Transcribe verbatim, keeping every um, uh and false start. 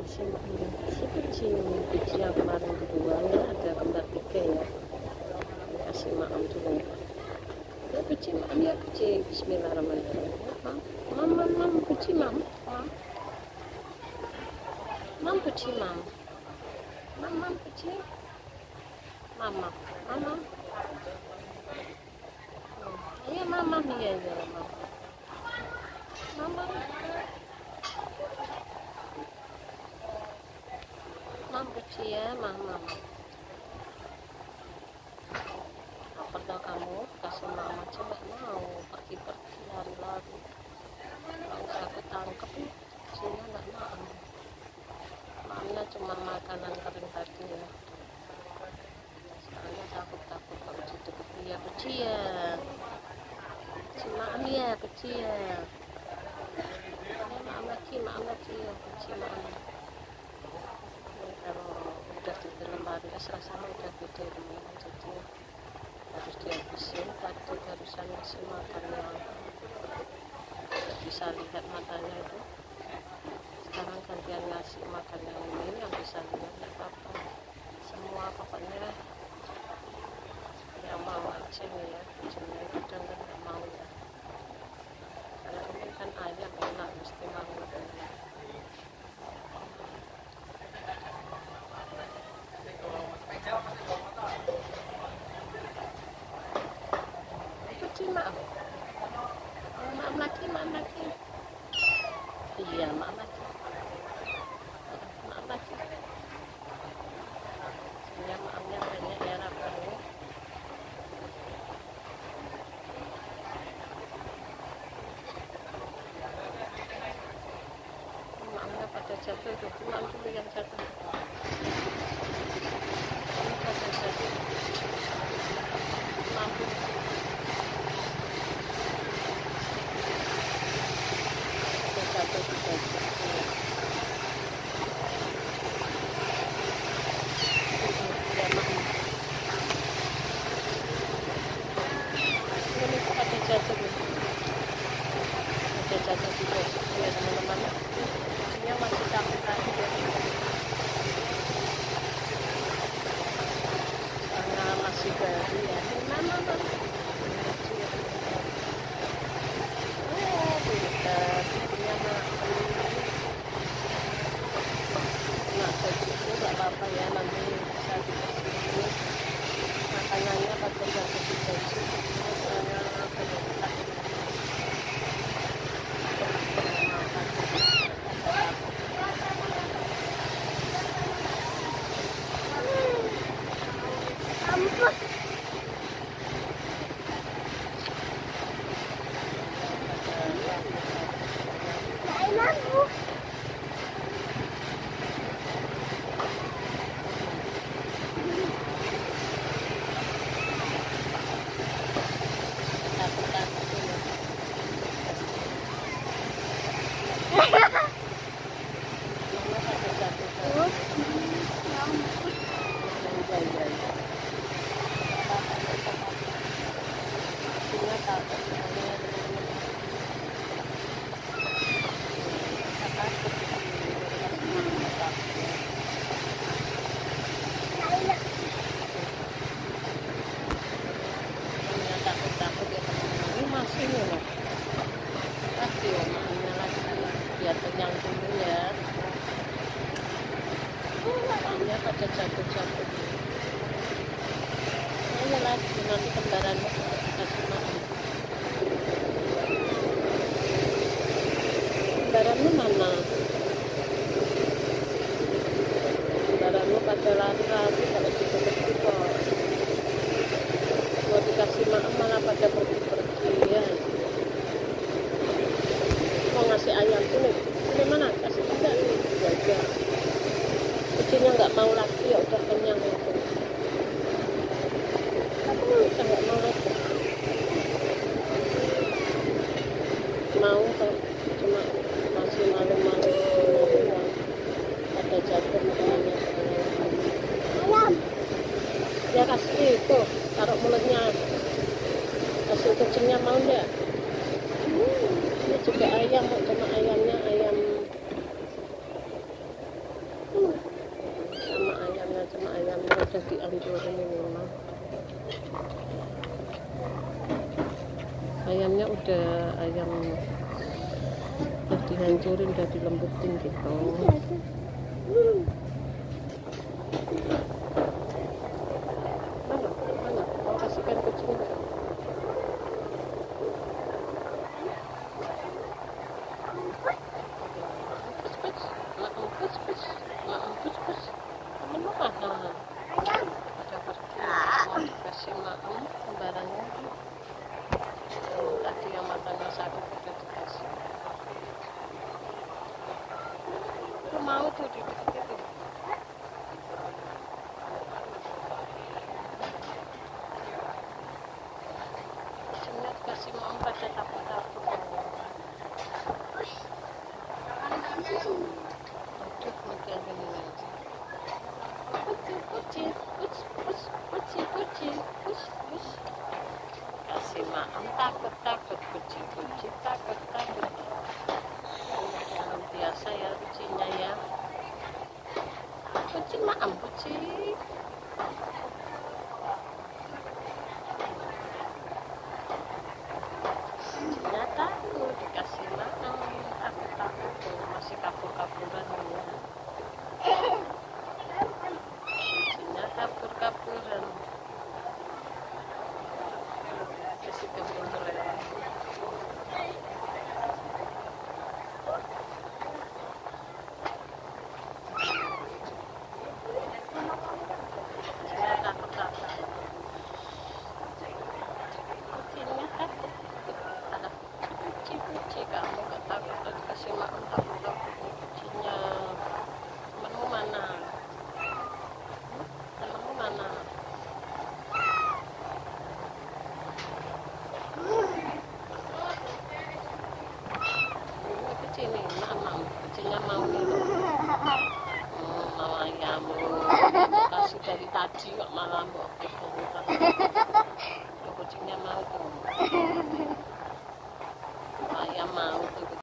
kasih maknya si kucing kucing yang kemarin kedua ya, ada kembar tiga ya, kasih makan dulu ya kucing mam ya kucing. Bismillahirrahmanirrahim. Mam mam mam mam kucing mam mam mam kucing mam mam mam kucing mama mama iya mama iya iya mama mama mam kucing ya mama. Apa dah kamu kasih mama coba mau pergi-pergi lari-lari, nggak usah ketangkep nih kucingnya, nggak mau. Mamanya cuma makanan kering tadi ya, soalnya takut-takut kalau deket dia kucing ya, kucing maam ya kucing ya, ini maam lagi maam lagi ya kucing maam. Kalau udah di lemari es rasanya udah gede teman-teman, jadi harus dihabisin. Tadi barusan ngasih makannya tidak bisa lihat matanya itu, sekarang gantian ngasih makannya ini yang bisa lihat. Tidak apa-apa semua, pokoknya yang mau aja nih ya, kucingnya itu udah nggak mau ya, karena ini kan ayam enak mesti mau ya. Kucing maaf, maaf lagi, maaf lagi, iya maaf lagi, maaf lagi. Sebenarnya maafnya banyak ya rapanya. Maafnya pada jatuh itu, cuma dulu yang jatuh. Ini pada jatuh. Maaf. Jatuh juga. Ini kok ada jatuh nih. Ada jatuh juga ya teman-teman. Kucingnya masih sakit-sakit ya. Karena masih baru ya. Mama mama. Oh, pintar. Kucingnya makan. Nah, begitu nggak apa-apa ya, nanti bisa dibersihin makanannya pakai baju baju, soalnya banyak sakit. Ampun. Takut-takut ya teman-teman, ini masih nih loh, lagi ya mainnya lagi, biar kenyang dulu ya. Makannya pada jatuh-jatuh. Ini lagi nanti kembarannya juga dikasih makan. Kembaranmu mana? Kembaranmu pada lari-lari kalau deket-deket kok. Mau dikasih makan malah pada pergi-pergi ya. Mau ngasih ayam sini, sini mana? Kasih juga nih, jaga. Kucingnya nggak mau lagi ya, udah kenyang itu. Aku bisa nggak mau lagi. Mau kalau cuma masih malu-malu doang. Ada jatuh makanannya soalnya. Ayam. Ya kasih itu, taruh mulutnya. Kasih kucingnya mau enggak? Hmm, ini juga ayam, cuma ayamnya ayam udah dihancurin ini mah. Ayamnya udah ayam udah dihancurin, udah dilembutin gitu. Mana? Mana? Mau kasihkan kucing enggak? Pus pus, maem pus pus, maem pus pus. Temen mau mana? Udah pergi, mau dikasih maem barangnya. Tadi yang matanya sakit udah dikasih. Lu mau tuh dikit-dikit. Kucingnya dikasih maem pada takut-takut. Aduh, makin ini. Kucing, kucing, kucing, kucing, kucing, kucing. Kasih maem takut-takut, kucing, kucing takut-takut. Luar biasa ya kucingnya ya. Kucing maem, kucing. Kucingnya takut dikasih maem, takut-takut tuh, masih kabur-kaburan ya. Kucingnya kabur-kaburan. Kasih kebun lewat. Kucingnya takut-takut. Kucingnya takut. Ada kucing-kucing, kamu gak takut dikasih makan takut-takut kucingnya. Temenmu mana? Hmm? Temenmu mana? Ini kucing nih, mau kucingnya mau nih loh. Hmm, mau ayam. Kasih dari tadi kok malah mau